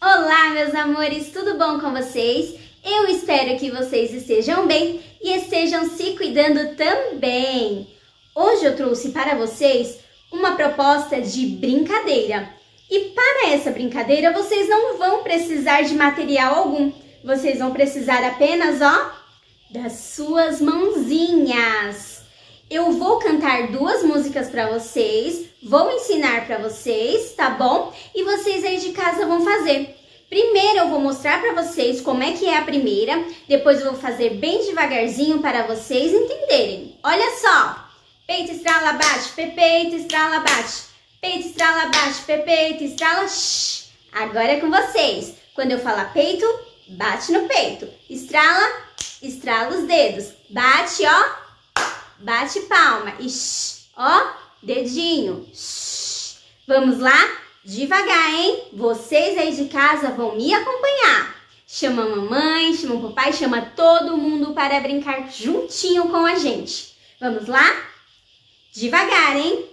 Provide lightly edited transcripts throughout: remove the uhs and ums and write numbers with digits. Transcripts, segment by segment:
Olá, meus amores, tudo bom com vocês? Eu espero que vocês estejam bem e estejam se cuidando também. Hoje eu trouxe para vocês uma proposta de brincadeira. E para essa brincadeira, vocês não vão precisar de material algum. Vocês vão precisar apenas, das suas mãozinhas. Eu vou cantar duas músicas para vocês, vou ensinar para vocês, tá bom? E vocês aí de casa vão fazer. Primeiro eu vou mostrar para vocês como é que é a primeira, depois eu vou fazer bem devagarzinho para vocês entenderem. Olha só! Peito, estrala, bate, peito, estrala, bate. Peito, estrala, bate, peito, estrala, shh. Agora é com vocês. Quando eu falar peito, bate no peito. Estrala, estrala os dedos. Bate, bate palma. E shh, dedinho. Shh. Vamos lá? Devagar, hein? Vocês aí de casa vão me acompanhar. Chama a mamãe, chama o papai, chama todo mundo para brincar juntinho com a gente. Vamos lá? Devagar, hein?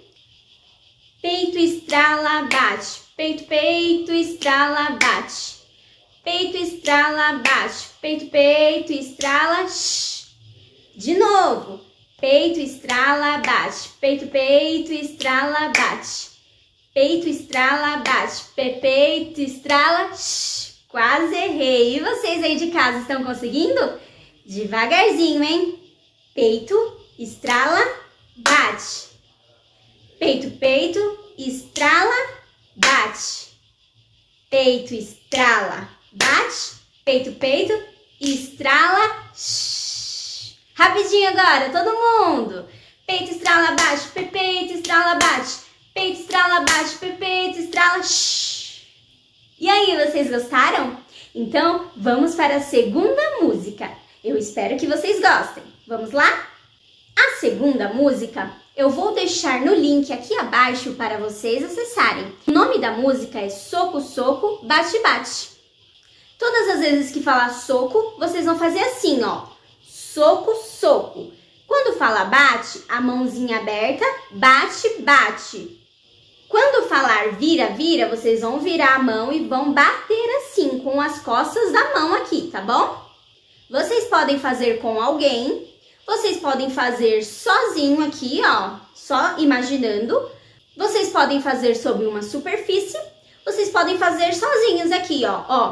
Peito, estrala, bate. Peito, peito, estrala, bate. Peito, estrala, bate. Peito, peito, estrala, shh. De novo. Peito, estrala, bate. Peito, peito, estrala, bate. Peito, estrala, bate. Peito, estrala, shh. Quase errei. E vocês aí de casa estão conseguindo? Devagarzinho, hein? Peito, estrala, bate. Peito, peito, estrala, bate. Peito, estrala, bate. Peito, peito, estrala, shh. Rapidinho agora, todo mundo. Peito, estrala, bate. Peito, estrala, bate. Peito, estrala, bate. Peito, estrala, shh. E aí, vocês gostaram? Então, vamos para a segunda música. Eu espero que vocês gostem. Vamos lá? A segunda música eu vou deixar no link aqui abaixo para vocês acessarem. O nome da música é Soco, Soco, Bate, Bate. Todas as vezes que falar soco, vocês vão fazer assim, Soco, soco. Quando fala bate, a mãozinha aberta, bate, bate. Quando falar vira, vira, vocês vão virar a mão e vão bater assim, com as costas da mão aqui, tá bom? Vocês podem fazer com alguém. Vocês podem fazer sozinho aqui, só imaginando. Vocês podem fazer sobre uma superfície. Vocês podem fazer sozinhos aqui,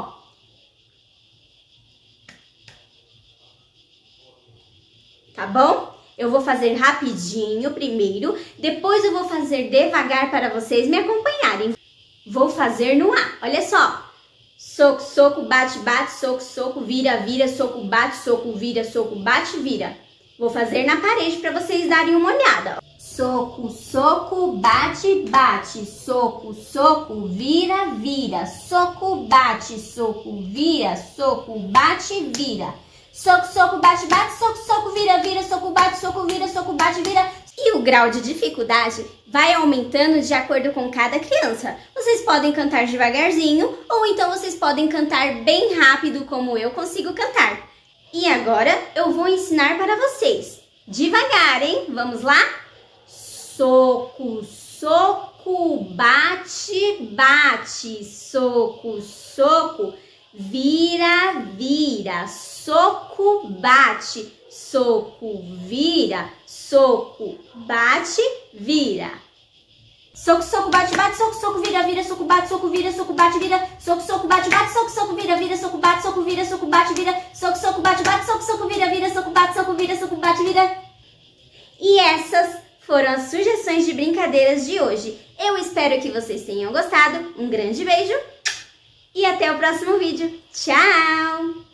Tá bom? Eu vou fazer rapidinho primeiro, depois eu vou fazer devagar para vocês me acompanharem. Vou fazer no A, olha só. Soco, soco, bate, bate, soco, soco, vira, vira, soco, bate, soco, bate, vira. Vou fazer na parede para vocês darem uma olhada. Soco, soco, bate, bate. Soco, soco, vira, vira. Soco, bate, soco, vira. Soco, bate, vira. Soco, soco, bate, bate. Soco, soco, vira, vira. Soco, bate, soco, vira. Soco, bate, vira. E o grau de dificuldade vai aumentando de acordo com cada criança. Vocês podem cantar devagarzinho ou então vocês podem cantar bem rápido como eu consigo cantar. E agora eu vou ensinar para vocês. Devagar, hein? Vamos lá? Soco, soco, bate, bate. Soco, soco, vira, vira. Soco, bate. Soco, vira. Soco, bate, vira. Soco, soco, bate, bate, soco, soco, vira, vira, soco, bate, soco, vira, soco, bate, vira, soco, soco, bate, bate, soco, soco, vira, vira, soco, bate, soco, vira, soco, bate, vira, soco, soco, bate, bate, soco, soco, vira, vira, soco, bate, soco, vira, soco, bate, vira. E essas foram as sugestões de brincadeiras de hoje. Eu espero que vocês tenham gostado. Um grande beijo e até o próximo vídeo. Tchau!